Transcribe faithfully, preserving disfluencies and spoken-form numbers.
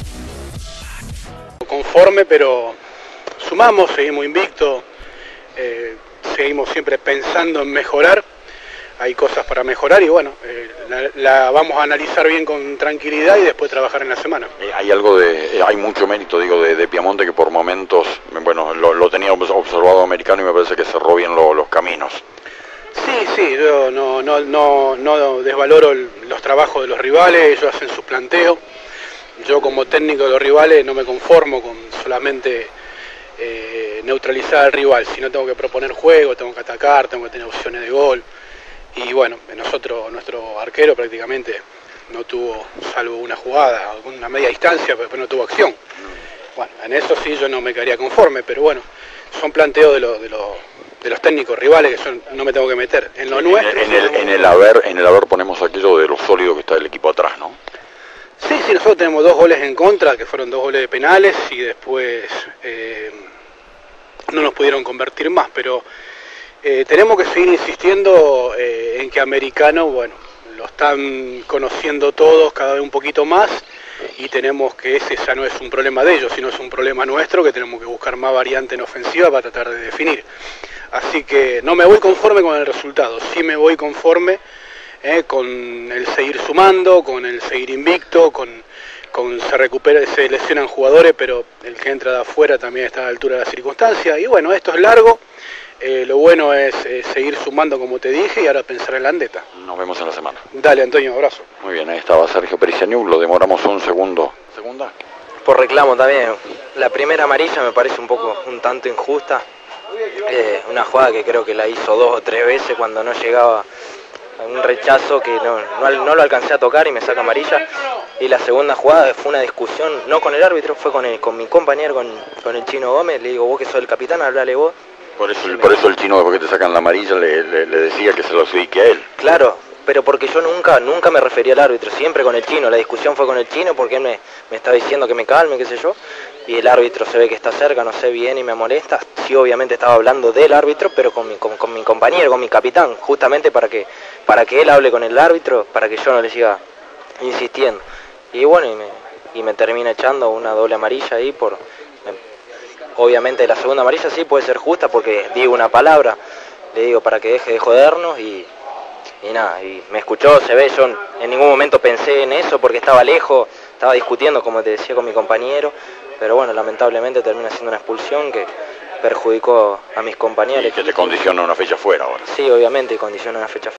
Conforme, pero sumamos, seguimos invictos, eh, seguimos siempre pensando en mejorar. Hay cosas para mejorar y bueno, eh, la, la vamos a analizar bien con tranquilidad y después trabajar en la semana. Eh, hay algo de, eh, hay mucho mérito, digo, de, de Piamonte, que por momentos, bueno, lo, lo tenía observado Americano y me parece que cerró bien lo, los caminos. Sí, sí, yo no, no, no, no desvaloro el, los trabajos de los rivales, ellos hacen su planteo. Yo como técnico de los rivales no me conformo con solamente eh, neutralizar al rival, sino tengo que proponer juego, tengo que atacar, tengo que tener opciones de gol. Y bueno, nosotros, nuestro arquero prácticamente no tuvo, salvo una jugada, una media distancia, pero después no tuvo acción. Bueno, en eso sí yo no me quedaría conforme, pero bueno, son planteos de, lo, de, lo, de los técnicos rivales que yo no me tengo que meter. En lo en nuestro... El, en, el, en, el haber, en el haber ponemos aquello de lo sólido que está el equipo atrás, ¿no? Sí, sí, nosotros tenemos dos goles en contra, que fueron dos goles de penales, y después eh, no nos pudieron convertir más, pero... Eh, tenemos que seguir insistiendo eh, en que Americano, bueno, lo están conociendo todos cada vez un poquito más y tenemos que ese ya no es un problema de ellos, sino es un problema nuestro, que tenemos que buscar más variante en ofensiva para tratar de definir. Así que no me voy conforme con el resultado, sí me voy conforme eh, con el seguir sumando, con el seguir invicto, con, con se recupera, se lesionan jugadores, pero el que entra de afuera también está a la altura de la circunstancia. Y bueno, esto es largo. Eh, lo bueno es eh, seguir sumando, como te dije, y ahora pensar en la andeta. Nos vemos en la semana. Dale, Antonio, abrazo. Muy bien, ahí estaba Sergio Pericianiuk, lo demoramos un segundo. ¿Segunda? Por reclamo también. La primera amarilla me parece un poco, un tanto injusta. Eh, una jugada que creo que la hizo dos o tres veces cuando no llegaba a un rechazo que no, no, no lo alcancé a tocar y me saca amarilla. Y la segunda jugada fue una discusión, no con el árbitro, fue con, el, con mi compañero, con, con el Chino Gómez. Le digo, vos que sos el capitán, hablale vos. Por eso, por eso el Chino, después que te sacan la amarilla, le, le, le decía que se lo adjudique a él. Claro, pero porque yo nunca nunca me refería al árbitro, siempre con el Chino. La discusión fue con el Chino porque él me, me estaba diciendo que me calme, qué sé yo. Y el árbitro se ve que está cerca, no sé bien, y me molesta. Sí, obviamente estaba hablando del árbitro, pero con mi, con, con mi compañero, con mi capitán, justamente para que, para que él hable con el árbitro, para que yo no le siga insistiendo. Y bueno, y me, y me termina echando una doble amarilla ahí por... Obviamente la segunda amarilla sí puede ser justa porque digo una palabra, le digo para que deje de jodernos y, y nada, y me escuchó, se ve, yo en ningún momento pensé en eso porque estaba lejos, estaba discutiendo como te decía con mi compañero, pero bueno, lamentablemente termina siendo una expulsión que perjudicó a mis compañeros. Y que te condiciona una fecha fuera ahora. Sí, obviamente condiciona una fecha fuera.